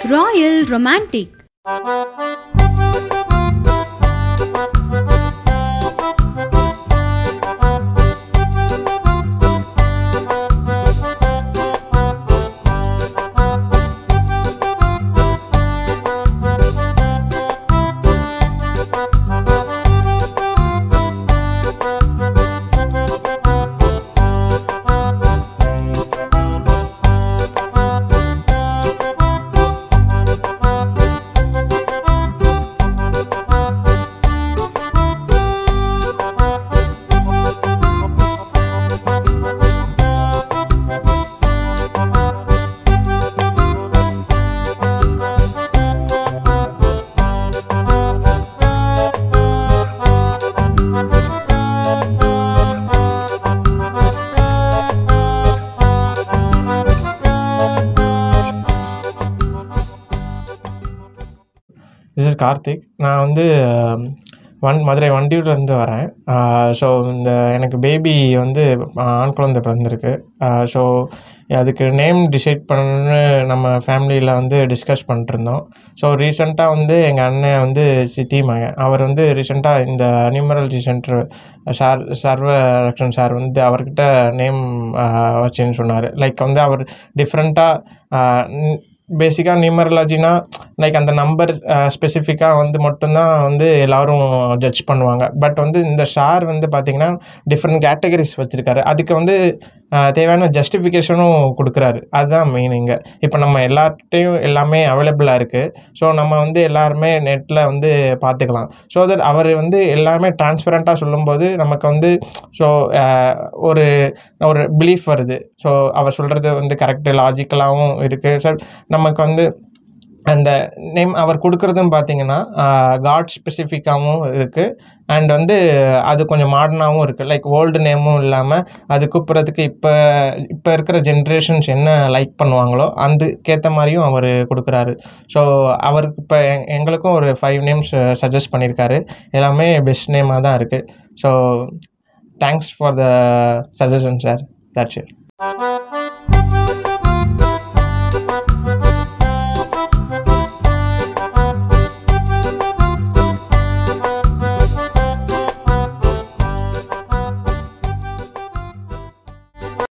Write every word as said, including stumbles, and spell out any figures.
Royal Romantic. This is Karthik. நான் வந்து வன் மதுரை வண்டியூர்லேருந்து வரேன். ஸோ இந்த எனக்கு பேபி வந்து ஆண் குழந்தை பிறந்திருக்கு. ஸோ அதுக்கு நேம் டிசைட் பண்ணணுன்னு நம்ம ஃபேமிலியில் வந்து டிஸ்கஸ் பண்ணிட்டுருந்தோம். ஸோ ரீசெண்டாக வந்து எங்கள் அண்ணன் வந்து சித்தி மகன் அவர் வந்து ரீசெண்டாக இந்த நியூமராலஜி சென்டர் சார் சர்வரக்ஷன் சார் வந்து அவர்கிட்ட நேம் வச்சுன்னு சொன்னார். லைக் வந்து அவர் டிஃப்ரெண்ட்டாக பேசிக்காக நியூமராலஜினா லைக் அந்த நம்பர் ஸ்பெசிஃபிக்காக வந்து மட்டும்தான் வந்து எல்லோரும் ஜட்ஜ் பண்ணுவாங்க. பட் வந்து இந்த ஷார் வந்து பார்த்திங்கன்னா டிஃப்ரெண்ட் கேட்டகரிஸ் வச்சுருக்காரு. அதுக்கு வந்து தேவையான ஜஸ்டிஃபிகேஷனும் கொடுக்குறாரு. அதுதான் மீனிங்கு. இப்போ நம்ம எல்லார்கிட்டையும் எல்லாமே அவைலபிளாக இருக்குது. ஸோ நம்ம வந்து எல்லாருமே நெட்டில் வந்து பார்த்துக்கலாம். ஸோ தட் அவர் வந்து எல்லாமே டிரான்ஸ்பரண்ட்டாக சொல்லும்போது நமக்கு வந்து ஸோ ஒரு ஒரு பிலீஃப் வருது. ஸோ அவர் சொல்கிறது வந்து கரெக்டு லாஜிக்கலாகவும் இருக்குது. ஸோ நமக்கு வந்து அந்த நேம் அவர் கொடுக்குறதும் பார்த்திங்கன்னா காட் ஸ்பெசிஃபிக்காகவும் இருக்குது. அண்ட் வந்து அது கொஞ்சம் மாடர்னாகவும் இருக்குது. லைக் ஓல்டு நேமும் இல்லாமல் அது கூப்பிட்றதுக்கு இப்போ இப்போ இருக்கிற ஜென்ரேஷன்ஸ் என்ன லைக் பண்ணுவாங்களோ அதுக்கேற்ற மாதிரியும் அவர் கொடுக்குறாரு. ஸோ அவருக்கு இப்போ எங்களுக்கும் ஒரு ஃபைவ் நேம்ஸ் சஜஸ்ட் பண்ணியிருக்காரு. எல்லாமே பெஸ்ட் நேமாக தான் இருக்குது. So thanks for the suggestion sir. That's it.